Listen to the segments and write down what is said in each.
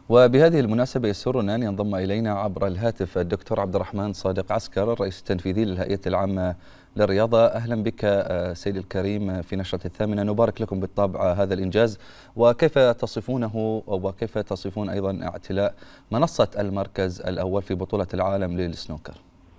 وبهذه المناسبة يسرنا أن ينضم إلينا عبر الهاتف الدكتور عبد الرحمن صادق عسكر، الرئيس التنفيذي للهيئة العامة للرياضة. أهلا بك سيدي الكريم في نشرة الثامنة، نبارك لكم بالطبع هذا الإنجاز، وكيف تصفونه وكيف تصفون أيضا اعتلاء منصة المركز الأول في بطولة العالم للسنوكر؟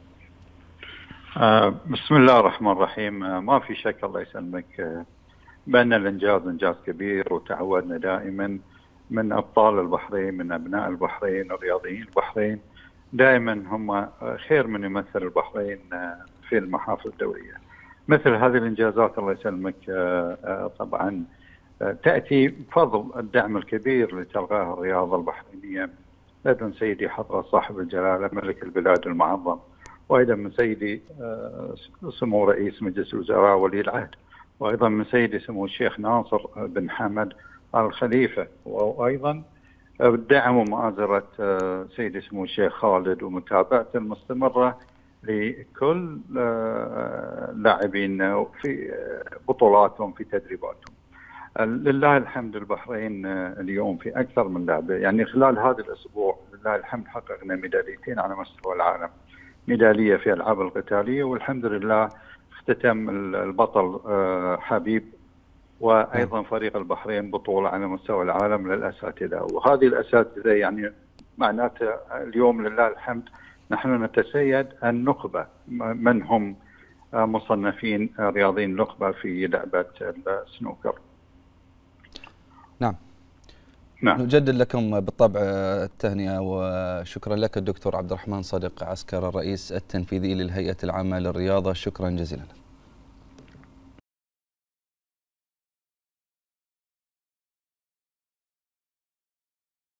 بسم الله الرحمن الرحيم. ما في شك الله يسلمك بأن الإنجاز إنجاز كبير، وتعودنا دائما من أبطال البحرين، من أبناء البحرين، الرياضيين البحرين دائما هم خير من يمثل البحرين في المحافل الدولية. مثل هذه الإنجازات الله يسلمك طبعا تأتي بفضل الدعم الكبير اللي تلقاه الرياضة البحرينية لدى سيدي حضرة صاحب الجلالة ملك البلاد المعظم، وأيضا من سيدي سمو رئيس مجلس الوزراء ولي العهد، وأيضا من سيدي سمو الشيخ ناصر بن حمد الخليفة، وأيضا بالدعم ومؤازرة سيدي سمو الشيخ خالد ومتابعته المستمرة لكل لاعبين في بطولاتهم في تدريباتهم. لله الحمد البحرين اليوم في أكثر من لعبة، يعني خلال هذا الأسبوع لله الحمد حققنا ميداليتين على مستوى العالم، ميدالية في الألعاب القتالية، والحمد لله اختتم البطل حبيب وأيضا فريق البحرين بطولة على مستوى العالم للأساتذة. وهذه الأساتذة يعني معناته اليوم لله الحمد نحن نتسيد النخبة من هم مصنفين رياضيين نخبة في لعبة السنوكر. نعم. نجدد لكم بالطبع التهنئة، وشكرا لك الدكتور عبد الرحمن صادق عسكر، الرئيس التنفيذي للهيئة العامة للرياضة، شكرا جزيلا.